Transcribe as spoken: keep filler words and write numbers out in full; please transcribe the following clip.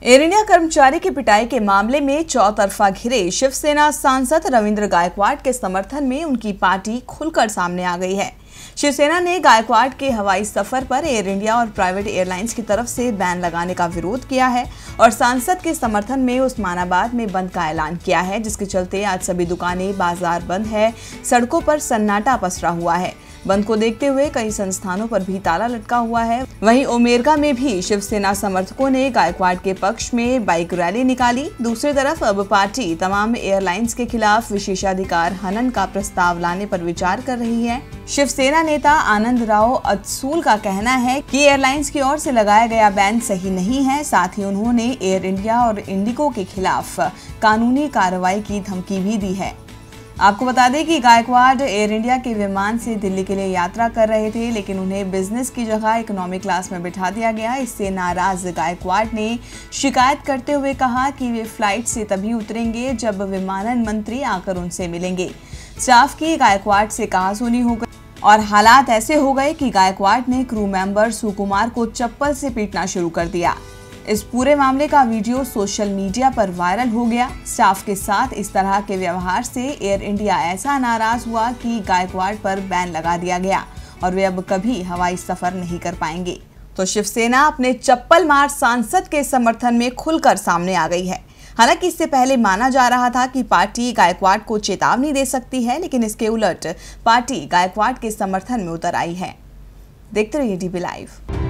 Air India कर्मचारी की पिटाई के मामले में चौतरफा घिरे शिवसेना सांसद रविंद्र गायकवाड़ के समर्थन में उनकी पार्टी खुलकर सामने आ गई है। शिवसेना ने गायकवाड़ के हवाई सफर पर एयर इंडिया और प्राइवेट एयरलाइंस की तरफ से बैन लगाने का विरोध किया है और सांसद के समर्थन में उस्मानाबाद में बंद का ऐलान किया है, जिसके चलते आज सभी दुकानें, बाजार बंद है, सड़कों पर सन्नाटा पसरा हुआ है। बंद को देखते हुए कई संस्थानों पर भी ताला लटका हुआ है। वहीं उमेरगा में भी शिवसेना समर्थकों ने गायकवाड़ के पक्ष में बाइक रैली निकाली। दूसरी तरफ अब पार्टी तमाम एयरलाइंस के खिलाफ विशेषाधिकार हनन का प्रस्ताव लाने पर विचार कर रही है। शिवसेना नेता आनंद राव अदसूल का कहना है कि एयरलाइंस की ओर से लगाया गया बैन सही नहीं है। साथ ही उन्होंने एयर इंडिया और इंडिगो के खिलाफ कानूनी कार्रवाई की धमकी भी दी है। आपको बता दें कि गायकवाड़ एयर इंडिया के विमान से दिल्ली के लिए यात्रा कर रहे थे, लेकिन उन्हें बिजनेस की जगह इकोनॉमी क्लास में बिठा दिया गया। इससे नाराज गायकवाड़ ने शिकायत करते हुए कहा कि वे फ्लाइट से तभी उतरेंगे जब विमानन मंत्री आकर उनसे मिलेंगे। स्टाफ की गायकवाड़ से कहासुनी हो गई और हालात ऐसे हो गए कि गायकवाड़ ने क्रू मेंबर सुकुमार को चप्पल से पीटना शुरू कर दिया। इस पूरे मामले का वीडियो सोशल मीडिया पर वायरल हो गया। स्टाफ के साथ इस तरह के व्यवहार से एयर इंडिया ऐसा नाराज हुआ कि गायकवाड़ पर बैन लगा दिया गया और वे अब कभी हवाई सफर नहीं कर पाएंगे। तो शिवसेना अपने चप्पल मार सांसद के समर्थन में खुलकर सामने आ गई है। हालांकि इससे पहले माना जा रहा था कि पार्टी गायकवाड़ को चेतावनी दे सकती है, लेकिन इसके उलट पार्टी गायकवाड़ के समर्थन में उतर आई है। देखते रहिए डीबी लाइव।